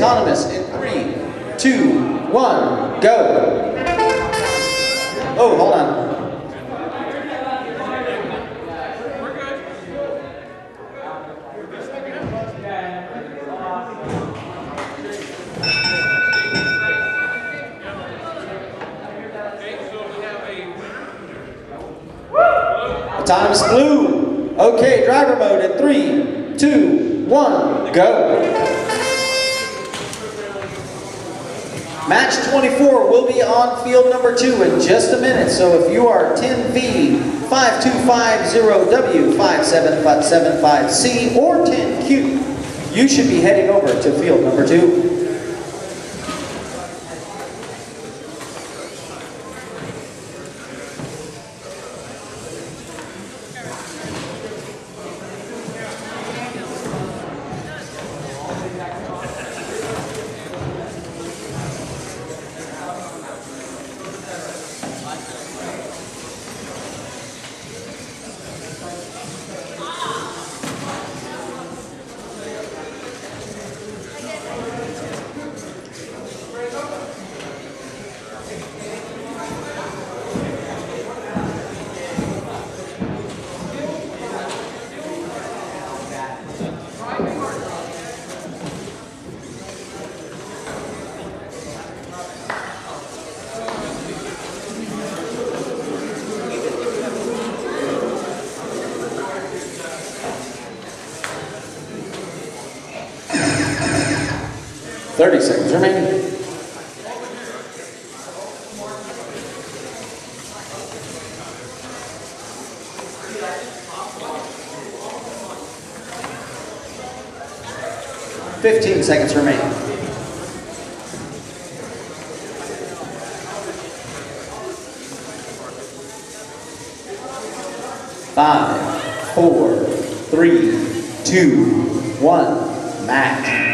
autonomous in 3, 2, 1, go. Oh, hold on. Autonomous blue. Okay, driver mode in 3, 2, 1, go. Match 24 will be on field number 2 in just a minute, so if you are 10V5250W 5775C or 10Q, you should be heading over to field number 2. Thirty seconds remaining. Fifteen seconds remaining. 5, 4, 3, 2, 1, match.